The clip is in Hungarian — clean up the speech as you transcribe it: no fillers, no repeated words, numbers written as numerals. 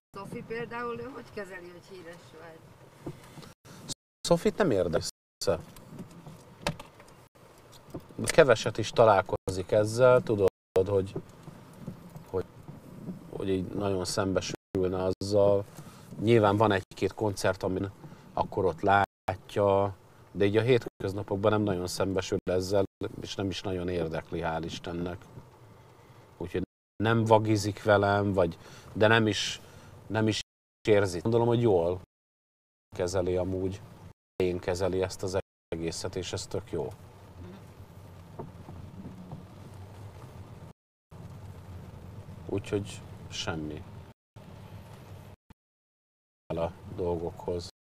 Szofi például, ő hogy kezeli, hogy híres vagy? Szofit nem érdekel. Keveset is találkozik ezzel, tudod, hogy így nagyon szembesülne azzal. Nyilván van egy-két koncert, amin akkor ott látja, de így a hétköznapokban nem nagyon szembesül ezzel, és nem is nagyon érdekli, hál' Istennek. Úgyhogy nem vagizik velem, de nem is érzi. Gondolom, hogy jól kezeli amúgy. Én kezeli ezt az egészet, és ez tök jó. Úgyhogy semmi a dolgokhoz.